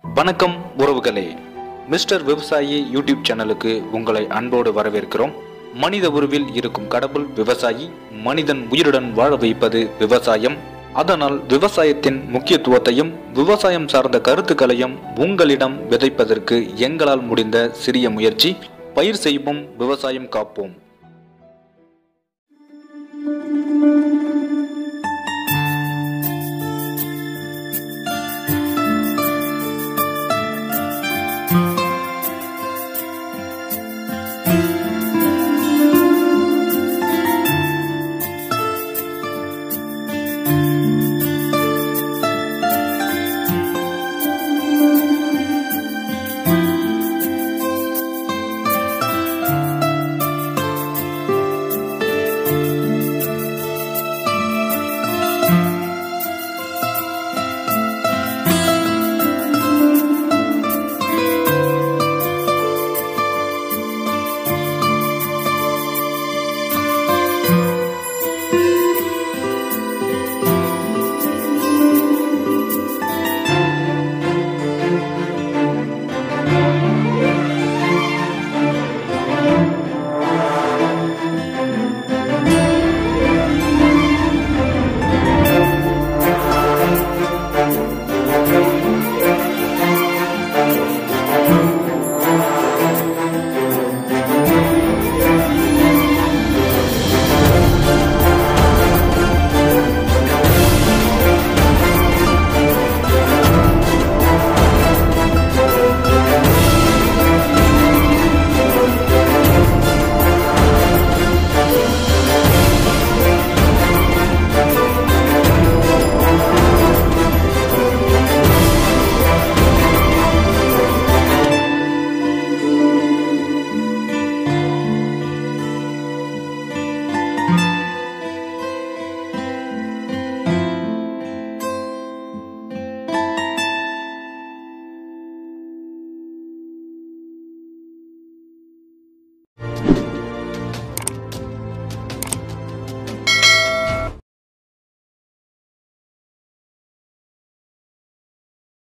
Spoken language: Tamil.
வணக்கம் உறவுகளே, மிஸ்டர் விவசாயி யூடியூப் சேனலுக்கு உங்களை அன்போடு வரவேற்கிறோம். மனித உருவில் இருக்கும் கடவுள் விவசாயி. மனிதன் உயிருடன் வாழ வைப்பது விவசாயம். அதனால் விவசாயத்தின் முக்கியத்துவத்தையும் விவசாயம் சார்ந்த கருத்துக்களையும் உங்களிடம் விதைப்பதற்கு எங்களால் முடிந்த சிறிய முயற்சி. பயிர் செய்வோம், விவசாயம் காப்போம்.